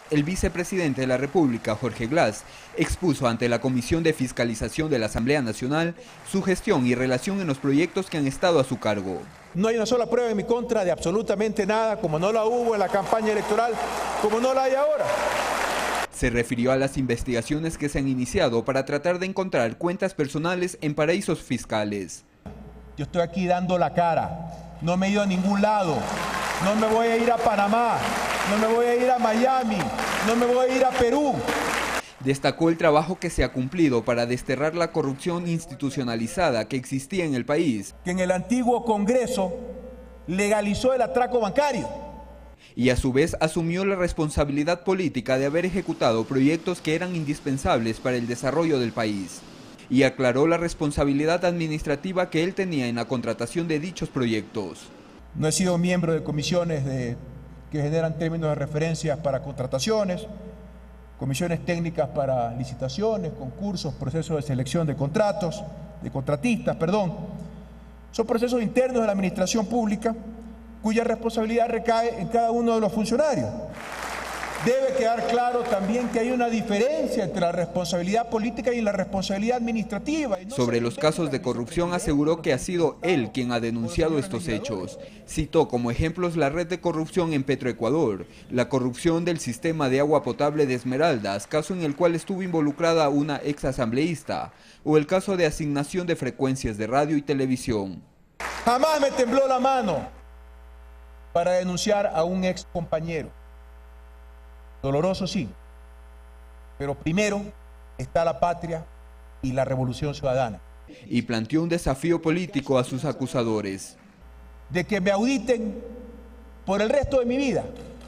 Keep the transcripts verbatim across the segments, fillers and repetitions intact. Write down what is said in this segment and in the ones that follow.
El vicepresidente de la República, Jorge Glass, expuso ante la Comisión de Fiscalización de la Asamblea Nacional su gestión y relación en los proyectos que han estado a su cargo. No hay una sola prueba en mi contra de absolutamente nada, como no la hubo en la campaña electoral, como no la hay ahora. Se refirió a las investigaciones que se han iniciado para tratar de encontrar cuentas personales en paraísos fiscales. Yo estoy aquí dando la cara, no me he ido a ningún lado, no me voy a ir a Panamá, no me voy a ir a Miami, no me voy a ir a Perú. Destacó el trabajo que se ha cumplido para desterrar la corrupción institucionalizada que existía en el país. Que en el antiguo Congreso legalizó el atraco bancario. Y a su vez asumió la responsabilidad política de haber ejecutado proyectos que eran indispensables para el desarrollo del país. Y aclaró la responsabilidad administrativa que él tenía en la contratación de dichos proyectos. No he sido miembro de comisiones de, que generan términos de referencia para contrataciones, comisiones técnicas para licitaciones, concursos, procesos de selección de contratos, de contratistas, perdón. Son procesos internos de la administración pública cuya responsabilidad recae en cada uno de los funcionarios. Debe quedar claro también que hay una diferencia entre la responsabilidad política y la responsabilidad administrativa. No Sobre los casos de corrupción aseguró que ha sido él quien ha denunciado estos hechos. Citó como ejemplos la red de corrupción en Petroecuador, la corrupción del sistema de agua potable de Esmeraldas, caso en el cual estuvo involucrada una ex asambleísta, o el caso de asignación de frecuencias de radio y televisión. Jamás me tembló la mano para denunciar a un ex compañero. Doloroso sí, pero primero está la patria y la revolución ciudadana. Y planteó un desafío político a sus acusadores. De que me auditen por el resto de mi vida.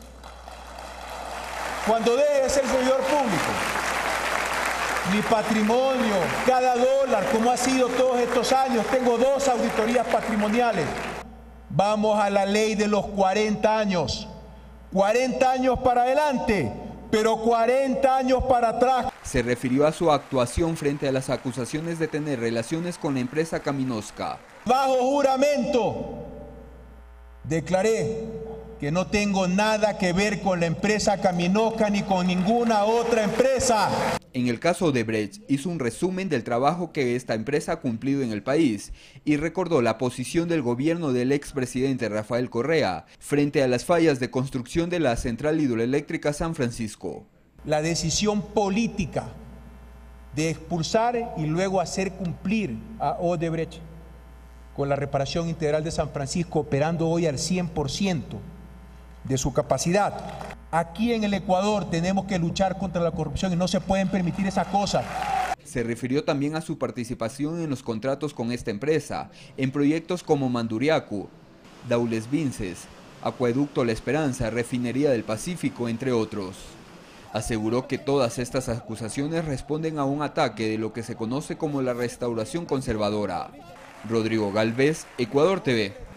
Cuando deje de ser servidor público, mi patrimonio, cada dólar, como ha sido todos estos años, tengo dos auditorías patrimoniales. Vamos a la ley de los cuarenta años. cuarenta años para adelante, pero cuarenta años para atrás. Se refirió a su actuación frente a las acusaciones de tener relaciones con la empresa Caminosca. Bajo juramento, declaré que no tengo nada que ver con la empresa Caminosca ni con ninguna otra empresa. En el caso de Brecht, hizo un resumen del trabajo que esta empresa ha cumplido en el país y recordó la posición del gobierno del expresidente Rafael Correa frente a las fallas de construcción de la central hidroeléctrica San Francisco. La decisión política de expulsar y luego hacer cumplir a Odebrecht con la reparación integral de San Francisco, operando hoy al cien por ciento de su capacidad. Aquí en el Ecuador tenemos que luchar contra la corrupción y no se pueden permitir esas cosas. Se refirió también a su participación en los contratos con esta empresa, en proyectos como Manduriacu, Daules Vinces, Acueducto La Esperanza, Refinería del Pacífico, entre otros. Aseguró que todas estas acusaciones responden a un ataque de lo que se conoce como la restauración conservadora. Rodrigo Galvez, Ecuador T V.